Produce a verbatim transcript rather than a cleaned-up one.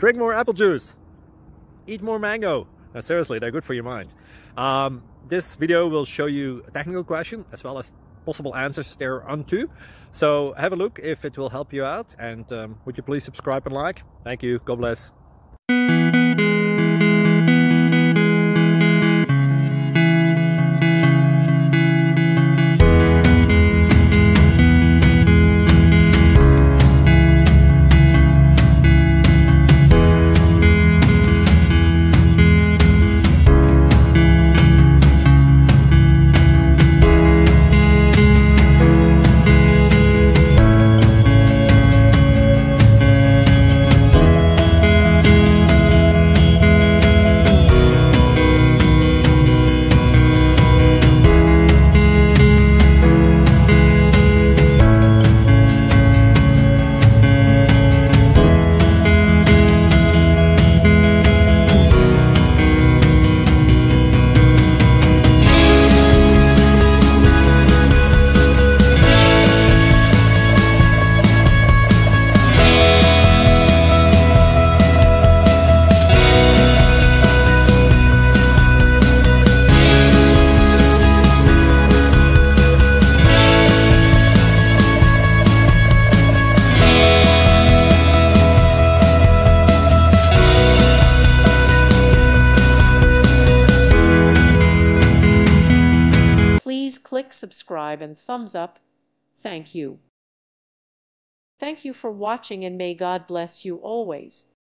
Drink more apple juice. Eat more mango. Now, seriously, they're good for your mind. Um, this video will show you a technical question as well as possible answers thereunto. So have a look if it will help you out, and um, would you please subscribe and like? Thank you. God bless. Please click subscribe and thumbs up. Thank you. Thank you for watching, and may God bless you always.